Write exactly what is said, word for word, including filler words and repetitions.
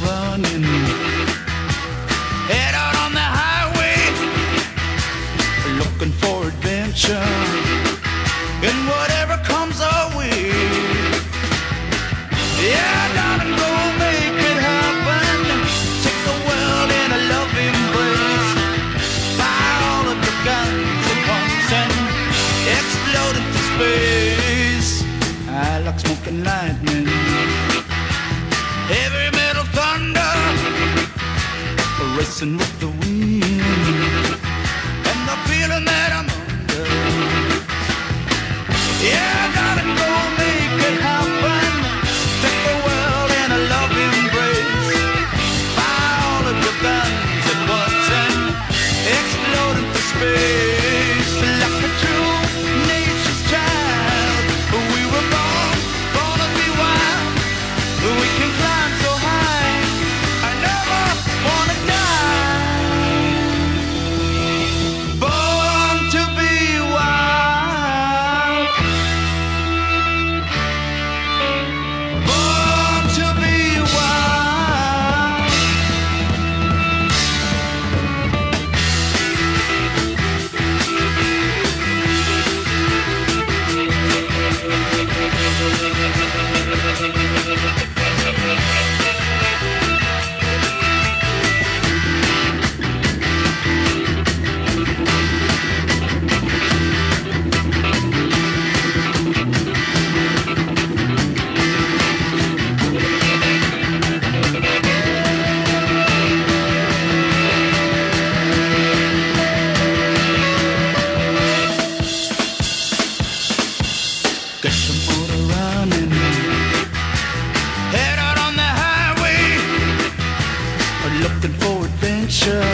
running. Head out on the highway, looking for adventure, and whatever comes our way. Yeah, darling, go make it happen. Take the world in a loving embrace. Fire all of your guns at once and explode into space. I like smoking lightning, heavy metal thunder, racing with the wind, and the feeling that I'm under. Yeah, gotta go make it happen. Take the world in a loving embrace. Fire all of your guns at once and explode into space. Like a true nature's child, we were born, born to be wild. We can climb so high, I never wanna die. Born to be wild, born to be wild. Get some motor running, head out on the highway, looking for adventure,